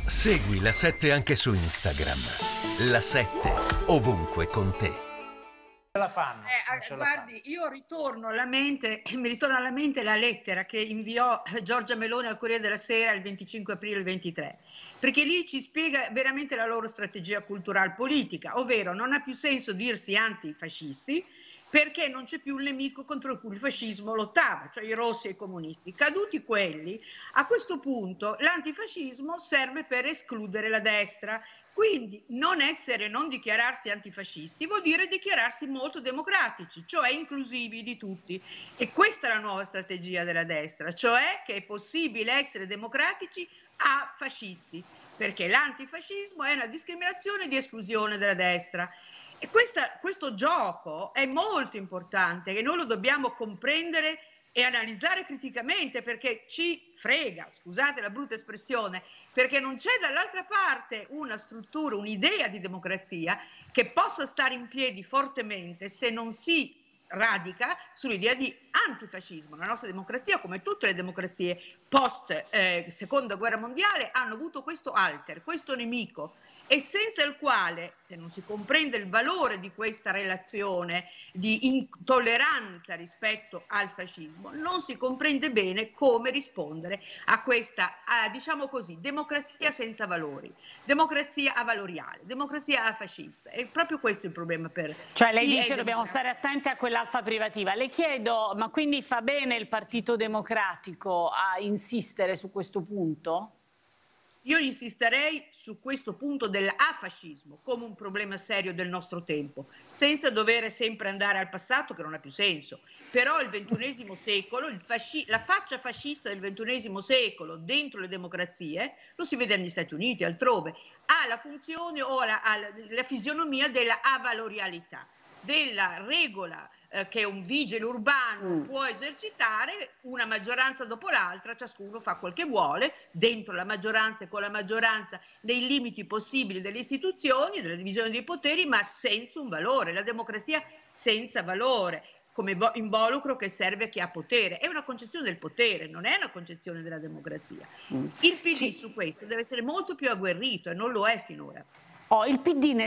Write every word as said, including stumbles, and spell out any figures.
Segui La sette anche su Instagram. La sette, ovunque con te. Ce la fanno, Eh, ce la guardi, fanno. io ritorno alla mente, mi ritorna alla mente la lettera che inviò Giorgia Meloni al Corriere della Sera il venticinque aprile del ventitré, perché lì ci spiega veramente la loro strategia culturale politica, ovvero non ha più senso dirsi antifascisti perché non c'è più un nemico contro cui il fascismo lottava, cioè i rossi e i comunisti. Caduti quelli, a questo punto l'antifascismo serve per escludere la destra. Quindi non essere, non dichiararsi antifascisti vuol dire dichiararsi molto democratici, cioè inclusivi di tutti. E questa è la nuova strategia della destra, cioè che è possibile essere democratici a fascisti, perché l'antifascismo è una discriminazione di esclusione della destra. E questa, questo gioco è molto importante, che noi lo dobbiamo comprendere e analizzare criticamente, perché ci frega, scusate la brutta espressione, perché non c'è dall'altra parte una struttura, un'idea di democrazia che possa stare in piedi fortemente se non si radica sull'idea di antifascismo. La nostra democrazia, come tutte le democrazie post eh, seconda guerra mondiale, hanno avuto questo alter, questo nemico, e senza il quale, se non si comprende il valore di questa relazione di intolleranza rispetto al fascismo, non si comprende bene come rispondere a questa, a, diciamo così, democrazia senza valori, democrazia avaloriale, democrazia afascista. È proprio questo il problema per Cioè lei chi dice è dobbiamo stare attenti a quell'alfa privativa. Le chiedo, ma quindi fa bene il Partito Democratico a insistere su questo punto? Io insisterei su questo punto dell'afascismo come un problema serio del nostro tempo, senza dover sempre andare al passato, che non ha più senso. Però il ventunesimo secolo, il fasci- la faccia fascista del ventunesimo secolo dentro le democrazie, lo si vede negli Stati Uniti, altrove, ha la funzione o la, ha la, la fisionomia della avalorialità, della regola eh, che un vigile urbano Mm. può esercitare, una maggioranza dopo l'altra, ciascuno fa quel che vuole, dentro la maggioranza e con la maggioranza, nei limiti possibili delle istituzioni, della divisione dei poteri, ma senza un valore. La democrazia senza valore, come involucro che serve a chi ha potere. È una concezione del potere, non è una concezione della democrazia. Mm. Il P D Ci... su questo deve essere molto più agguerrito e non lo è finora. Oh, il P D